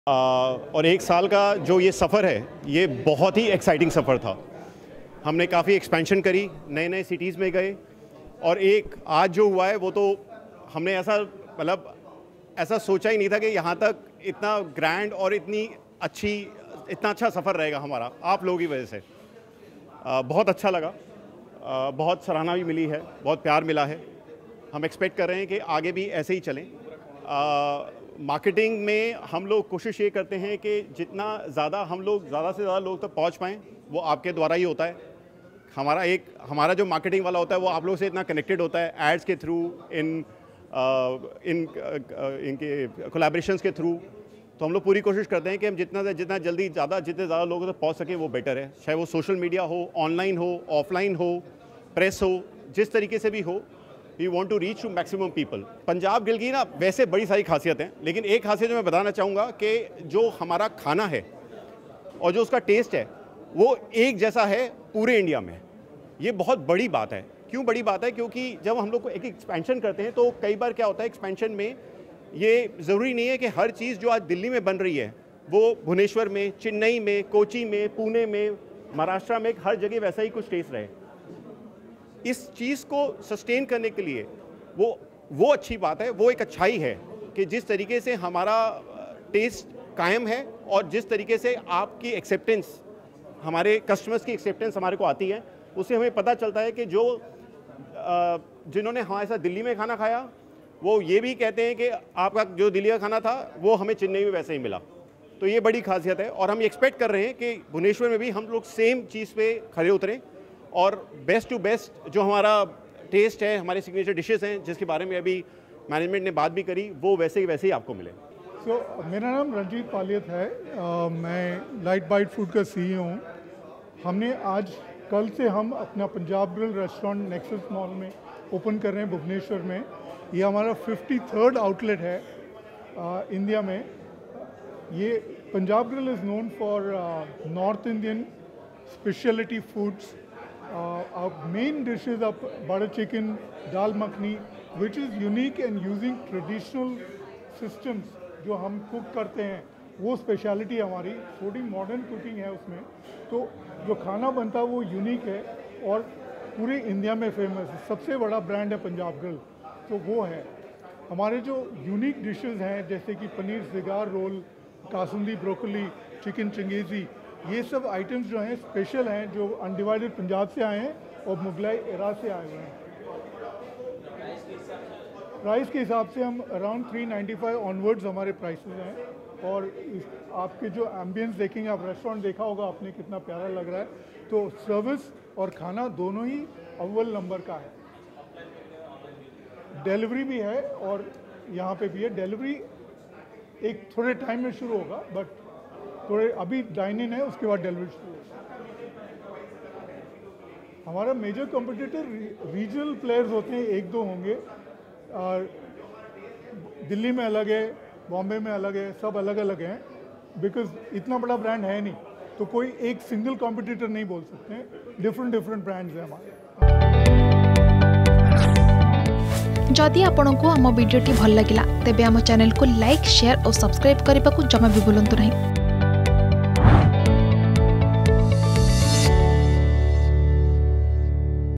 और एक साल का जो ये सफ़र है ये बहुत ही एक्साइटिंग सफ़र था। हमने काफ़ी एक्सपेंशन करी, नए नए सिटीज़ में गए और एक आज जो हुआ है वो तो हमने ऐसा सोचा ही नहीं था कि यहाँ तक इतना ग्रैंड और इतना अच्छा सफ़र रहेगा हमारा आप लोगों की वजह से। बहुत अच्छा लगा, बहुत सराहना भी मिली है, बहुत प्यार मिला है। हम एक्सपेक्ट कर रहे हैं कि आगे भी ऐसे ही चलें। मार्केटिंग में हम लोग कोशिश ये करते हैं कि जितना ज़्यादा हम लोग ज़्यादा से ज़्यादा लोग तक पहुँच पाएँ वो आपके द्वारा ही होता है। हमारा जो मार्केटिंग वाला होता है वो आप लोगों से इतना कनेक्टेड होता है एड्स के थ्रू, इनके कोलैबोरेशंस के थ्रू। तो हम लोग पूरी कोशिश करते हैं कि हम जितने ज़्यादा लोगों तक पहुंच सके वो बेटर है, चाहे वो सोशल मीडिया हो, ऑनलाइन हो, ऑफलाइन हो, प्रेस हो, जिस तरीके से भी हो। We want to reach to maximum people. Punjab Grill की ना वैसे बड़ी सारी खासियत हैं, लेकिन एक खासियत जो मैं बताना चाहूँगा कि जो हमारा खाना है और जो उसका टेस्ट है वो एक जैसा है पूरे इंडिया में। ये बहुत बड़ी बात है। क्यों बड़ी बात है? क्योंकि जब हम लोग को एक एक्सपेंशन करते हैं तो कई बार क्या होता है एक्सपेंशन में, ये ज़रूरी नहीं है कि हर चीज़ जो आज दिल्ली में बन रही है वो भुवनेश्वर में, चेन्नई में, कोची में, पुणे में, महाराष्ट्र में, हर जगह वैसा ही कुछ टेस्ट रहे। इस चीज़ को सस्टेन करने के लिए वो अच्छी बात है, वो एक अच्छाई है कि जिस तरीके से हमारा टेस्ट कायम है और जिस तरीके से आपकी एक्सेप्टेंस, हमारे कस्टमर्स की एक्सेप्टेंस हमारे को आती है, उससे हमें पता चलता है कि जिन्होंने हमारे साथ दिल्ली में खाना खाया वो ये भी कहते हैं कि आपका जो दिल्ली का खाना था वो हमें चेन्नई में वैसे ही मिला। तो ये बड़ी खासियत है और हम एक्सपेक्ट कर रहे हैं कि भुवनेश्वर में भी हम लोग सेम चीज़ पे खड़े उतरें और बेस्ट टू बेस्ट जो हमारा टेस्ट है, हमारे सिग्नेचर डिशेस हैं जिसके बारे में अभी मैनेजमेंट ने बात भी करी, वो वैसे ही आपको मिले। मेरा नाम रंजीत पालियत है, मैं लाइट बाइट फूड का CEO हूँ। हमने कल से हम अपना Punjab Grill restaurant Nexus mall में ओपन कर रहे हैं भुवनेश्वर में। ये हमारा 53rd आउटलेट है इंडिया में। ये Punjab Grill is known for North Indian speciality foods. Main dishes of butter chicken, dal makhani, which is unique and using traditional systems जो हम कुक करते हैं, वो स्पेशलिटी हमारी। थोड़ी मॉडर्न कुकिंग है उसमें, तो जो खाना बनता है वो यूनिक है और पूरे इंडिया में फेमस है। सबसे बड़ा ब्रांड है पंजाब ग्रिल, तो वो है। हमारे जो यूनिक डिशेस हैं जैसे कि पनीर ज़िगार roll, kasundi broccoli, chicken changezi, ये सब आइटम्स जो हैं स्पेशल हैं, जो अनडिवाइडेड पंजाब से आए हैं और मुगलाई एरा से आए हुए हैं। प्राइस के हिसाब से हम अराउंड 395 ऑनवर्ड्स हमारे प्राइसेस हैं। और आपके जो एम्बियंस देखेंगे, आप रेस्टोरेंट देखा होगा आपने, कितना प्यारा लग रहा है। तो सर्विस और खाना दोनों ही अव्वल नंबर का है। डिलीवरी भी है और यहाँ पे भी है। डिलीवरी एक थोड़े टाइम में शुरू होगा, बट थोड़े अभी डाइन इन है, उसके बाद डिलीवरी शुरू होगा। हमारा मेजर कॉम्पिटिटर रीजनल प्लेयर्स होते हैं, 1-2 होंगे। दिल्ली में अलग है, बॉम्बे में अलग है, सब अलग अलग हैं, बिकॉज इतना बड़ा ब्रांड है नहीं, तो कोई एक सिंगल कॉम्पिटिटर नहीं बोल सकते हैं। डिफरेंट ब्रांड्स हैं हमारे। जदि आपंक आम भिडी भल लगा तेब आम चैनल को लाइक, शेयर और सब्सक्राइब करने को जमा भी भूलु नहीं।